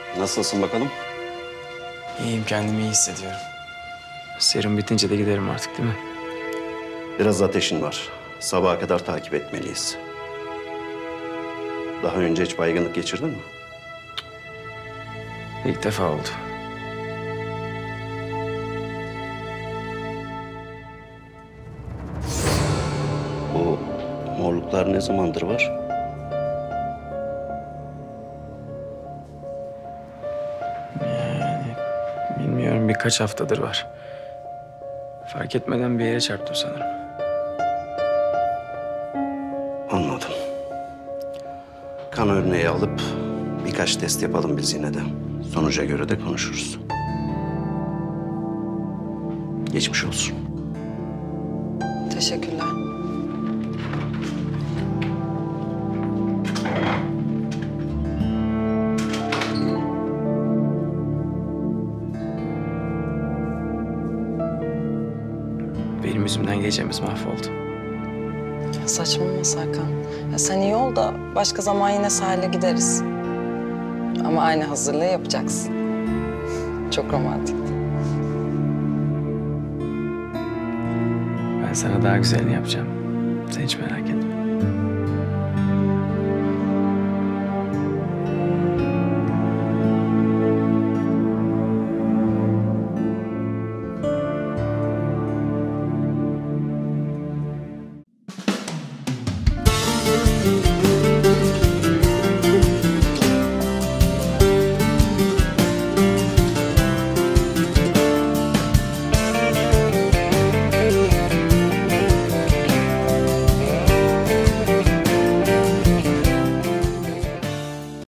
Nasılsın bakalım? İyiyim, kendimi iyi hissediyorum. Serum bitince de giderim artık, değil mi? Biraz ateşin var. Sabaha kadar takip etmeliyiz. Daha önce hiç baygınlık geçirdin mi? İlk defa oldu. Bu morluklar ne zamandır var? Bilmiyorum, birkaç haftadır var. Fark etmeden bir yere çarptım sanırım. Anladım. Kan örneği alıp birkaç test yapalım biz yine de. Sonuca göre de konuşuruz. Geçmiş olsun. Teşekkürler. Benim yüzümden gecemiz mahvoldu. Ya saçmalama Serkan. Ya sen iyi ol da başka zaman yine sahile gideriz. Ama aynı hazırlığı yapacaksın. Çok romantik. Ben sana daha güzelini yapacağım. Sen hiç merak etme.